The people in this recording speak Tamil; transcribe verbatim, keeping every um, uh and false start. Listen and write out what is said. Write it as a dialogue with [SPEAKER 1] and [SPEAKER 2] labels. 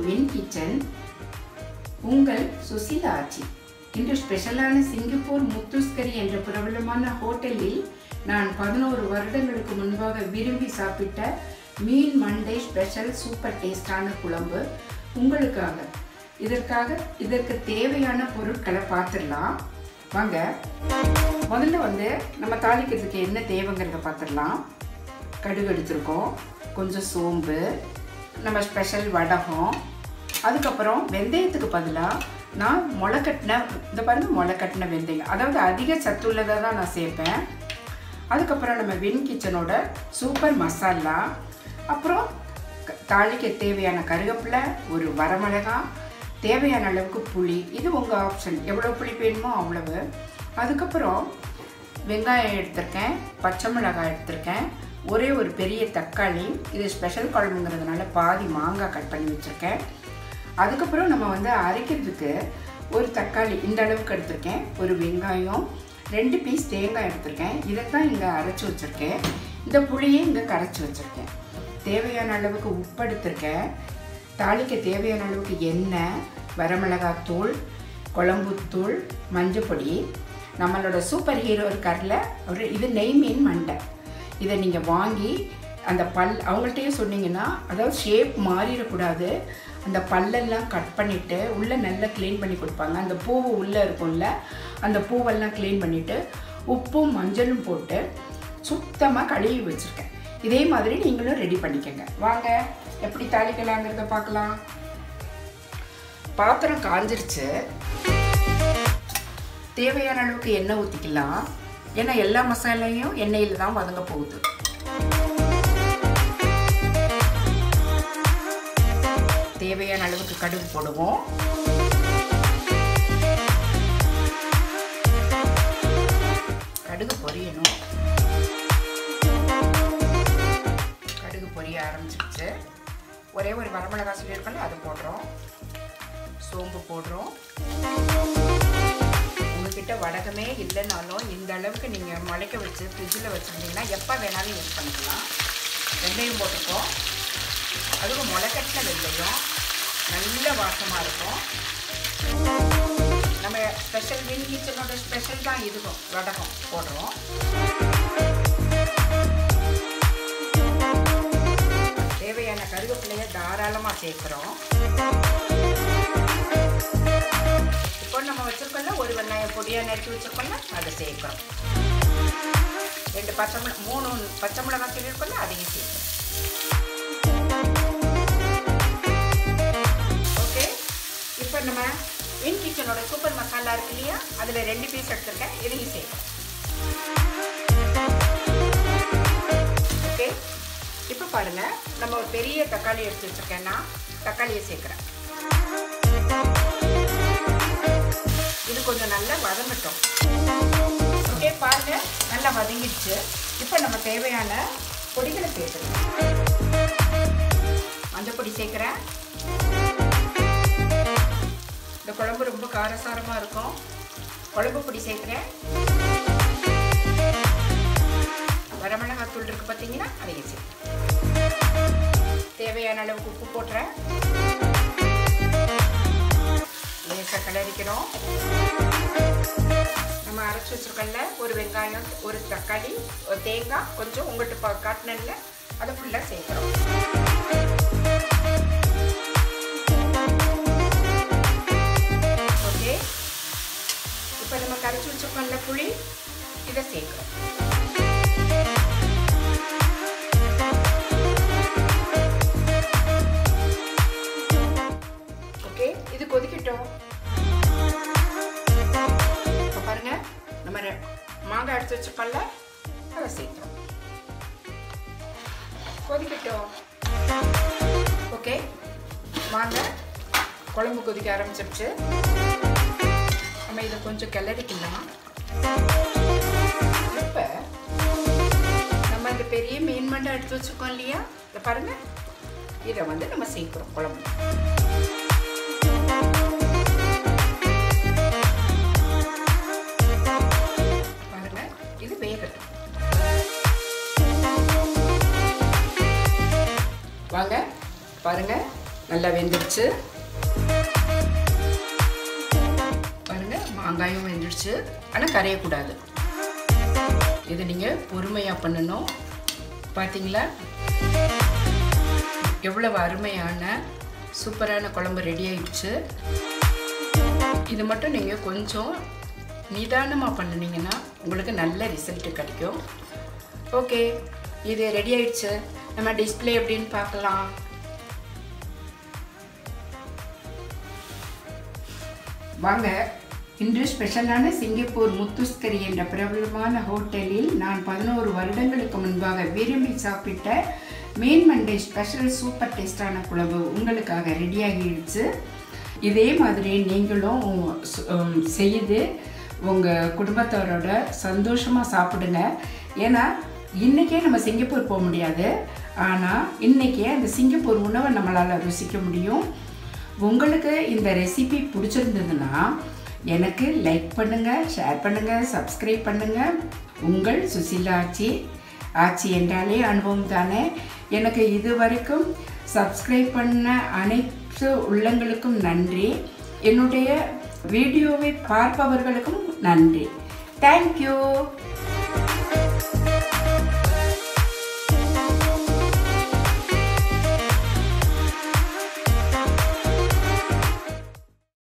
[SPEAKER 1] மின் கிச்சன். உங்கள் சுசிலா ஆச்சி. இன்று ஸ்பெஷலான சிங்கப்பூர் முத்துஸ்கரி என்ற பிரபலமான ஹோட்டலில் நான் பதினோரு வருடங்களுக்கு முன்பாக விரும்பி சாப்பிட்ட மீன் மண்டை ஸ்பெஷல் சூப்பர் டேஸ்டான குழம்பு உங்களுக்காக. இதற்காக இதற்கு தேவையான பொருட்களை பார்த்துடலாம் வாங்க. முதல்ல வந்து நம்ம தாளிக்கிறதுக்கு என்ன தேவைங்கிறத பார்த்துடலாம். கடுகு எடுத்துருக்கோம், கொஞ்சம் சோம்பு, நம்ம ஸ்பெஷல் வடகம், அதுக்கப்புறம் வெந்தயத்துக்கு பதிலாக நான் முளைக்கட்டின இந்த பாருங்கள் முளைக்கட்டின வெந்தயம், அதாவது அதிக சத்துள்ளதாக தான் நான் சேர்ப்பேன். அதுக்கப்புறம் நம்ம வின் கிச்சனோட சூப்பர் மசாலா, அப்புறம் தாளிக்க தேவையான கருவேப்பிலை, ஒரு வரமிளகாய், தேவையான அளவுக்கு புளி. இது உங்கள் ஆப்ஷன், எவ்வளோ புளி வேணுமோ அவ்வளவு. அதுக்கப்புறம் வெங்காயம் எடுத்திருக்கேன், பச்சை மிளகாய் எடுத்திருக்கேன், ஒரே ஒரு பெரிய தக்காளி, இது ஸ்பெஷல் குழம்புங்கிறதுனால பாதி மாங்காய் கட் பண்ணி வச்சுருக்கேன். அதுக்கப்புறம் நம்ம வந்து அரைக்கிறதுக்கு ஒரு தக்காளி இந்த அளவுக்கு எடுத்திருக்கேன், ஒரு வெங்காயம், ரெண்டு பீஸ் தேங்காய் எடுத்திருக்கேன். இதைத்தான் இங்கே அரைச்சி வச்சுருக்கேன். இந்த புளியை இங்கே கரைச்சி வச்சுருக்கேன். தேவையான அளவுக்கு உப்பு எடுத்திருக்கேன். தாளிக்க தேவையான அளவுக்கு எண்ணெய், வரமிளகாத்தூள், குழம்புத்தூள், மஞ்சப்பொடி. நம்மளோட சூப்பர் ஹீரோ இருக்கார்ல ஒரு இது நெய் மீன் மண்டை. இதை நீங்கள் வாங்கி அந்த பல் அவங்கள்ட்டையும் சொன்னீங்கன்னா, அதாவது ஷேப் மாறிடக்கூடாது, அந்த பல்லெல்லாம் கட் பண்ணிவிட்டு உள்ளே நல்லா க்ளீன் பண்ணி கொடுப்பாங்க. அந்த பூவு உள்ளே இருக்கும்ல, அந்த பூவெல்லாம் க்ளீன் பண்ணிவிட்டு உப்பும் மஞ்சளும் போட்டு சுத்தமாக கழுவி வச்சுருக்கேன். இதே மாதிரி நீங்களும் ரெடி பண்ணிக்கோங்க. வாங்க எப்படி தாளிக்கலாங்கிறத பார்க்கலாம். பாத்திரம் காஞ்சிருச்சு. தேவையான அளவுக்கு எண்ணெய் ஊற்றிக்கலாம். ஏன்னா எல்லா மசாலையும் எண்ணெயில் தான் வதங்க போகுது. தேவையான அளவுக்கு கடுகு போடுவோம். கடுகு பொரியணும். கடுகு பொரிய ஆரம்பிச்சிருச்சு. ஒரே ஒரு வரமிளகாய் சொல்லியிருக்கோம்ல, அது போடுறோம். சோம்பு போடுறோம். உங்ககிட்ட வடகமே இல்லைனாலும் இந்த அளவுக்கு நீங்கள் முளைக்க வச்சு ஃப்ரிட்ஜில் வச்சுருந்தீங்கன்னா எப்போ வேணாலும் யூஸ் பண்ணிக்கலாம். வெந்தயம் போட்டிருக்கோம். அதுவும் முளைக்கட்டின வெந்தயம் நல்ல வாசமாக இருக்கும். நம்ம ஸ்பெஷல் வின் கிச்சனோட ஸ்பெஷல் தான் இதுக்கும் வடகம் போடுறோம். தேவையான கருவேப்பிலையை தாராளமாக சேர்க்குறோம். இப்போ நம்ம வச்சுருக்கோம்ல ஒரு வெங்காயம் பொடியாக நறுக்கி வச்சுருக்கோம்ல, அதை சேர்க்குறோம். ரெண்டு பச்சை மிளகா மூணு பச்சை மிளகாய் சொல்லியிருக்கோம்ல, அதையும் சேர்க்குறோம். ஓகே, இப்போ நம்ம வின் கிச்சனோட சூப்பர் மசாலா இருக்கு இல்லையா, அதில் ரெண்டு பீஸ் எடுத்துருக்கேன், இதையும் சேர்க்குறோம். ஓகே, இப்போ பாருங்கள், நம்ம ஒரு பெரிய தக்காளி எடுத்து வச்சுருக்கேன்னா தக்காளியை சேர்க்குறேன். இது கொஞ்சம் நல்லா வதங்கட்டும். ஓகே, பாருங்கள் நல்லா வதங்கிடுச்சு. இப்போ நம்ம தேவையான பொடிகளை சேர்த்துக்கலாம். மஞ்சள் பொடி சேர்க்குறேன். இந்த குழம்பு ரொம்ப காரசாரமாக இருக்கும். குழம்பு பொடி சேர்க்குறேன். வரமிளகாய் தூள் இருக்குது பார்த்தீங்கன்னா, அதையும் சேர்க்குறேன். தேவையான அளவுக்கு உப்பு போட்டுறேன். லேசாக கிளறிக்கிறோம். நம்ம அரைச்சி வச்சுருக்கோம்ல ஒரு வெங்காயம், ஒரு தக்காளி, ஒரு தேங்காய், கொஞ்சம் உங்கள்கிட்ட காட்டினல அதை ஃபுல்லாக சேர்க்குறோம். ஓகே, இப்போ நம்ம கரைச்சி வச்சுருக்கோம்ல புளி, இதை சேர்க்குறோம். இது கொதிக்கட்டும். இப்போ பாருங்க, நம்ம மாங்காய் எடுத்து வச்சுக்கோம்ல, அதை சேர்த்தோம். கொதிக்கட்டும். ஓகே, மாங்காய் குழம்பு கொதிக்க ஆரம்பிச்சிருச்சு. நம்ம இதை கொஞ்சம் கிளறிக்கலாம். இப்போ நம்ம இந்த பெரிய மீன் மண்டை எடுத்து வச்சுக்கோம் இல்லையா, இதை பாருங்க, இதை வந்து நம்ம சேர்க்குறோம் குழம்பு. வாங்க பாருங்க, நல்லா வெந்துடுச்சு பாருங்கள். மாங்காயும் வெந்துடுச்சு, ஆனால் கரையக்கூடாது. இது நீங்கள் பொறுமையாக பண்ணணும். பார்த்தீங்களா எவ்வளவு அருமையான சூப்பரான குழம்பு ரெடி ஆயிடுச்சு. இது மட்டும் நீங்கள் கொஞ்சம் நிதானமாக பண்ணினீங்கன்னா உங்களுக்கு நல்ல ரிசல்ட் கிடைக்கும். ஓகே, இது ரெடி ஆயிடுச்சு. நம்ம டிஸ்பிளே எப்படின்னு பார்க்கலாம். வாங்க. இன்று ஸ்பெஷலான சிங்கப்பூர் முத்துஸ் கரி என்ற பிரபலமான ஹோட்டலில் நான் பதினோரு வருடங்களுக்கு முன்பாக விரும்பி சாப்பிட்ட மீன் மண்டை ஸ்பெஷல் சூப்பர் டேஸ்டான குழம்பு உங்களுக்காக ரெடியாகிடுச்சு. இதே மாதிரி நீங்களும் செய்து உங்கள் குடும்பத்தாரோட சந்தோஷமாக சாப்பிடுங்க. ஏன்னா இன்றைக்கே நம்ம சிங்கப்பூர் போக முடியாது, ஆனால் இன்றைக்கே அந்த சிங்கப்பூர் உணவை நம்மளால் ருசிக்க முடியும். உங்களுக்கு இந்த ரெசிபி பிடிச்சிருந்ததுன்னா எனக்கு லைக் பண்ணுங்கள், ஷேர் பண்ணுங்கள், சப்ஸ்கிரைப் பண்ணுங்கள். உங்கள் சுசிலா ஆச்சி. ஆச்சி என்றாலே அனுபவம் தானே. எனக்கு இது வரைக்கும் சப்ஸ்கிரைப் பண்ண அனைத்து உள்ளங்களுக்கும் நன்றி. என்னுடைய வீடியோவை பார்ப்பவர்களுக்கும் நன்றி. தேங்க்யூ.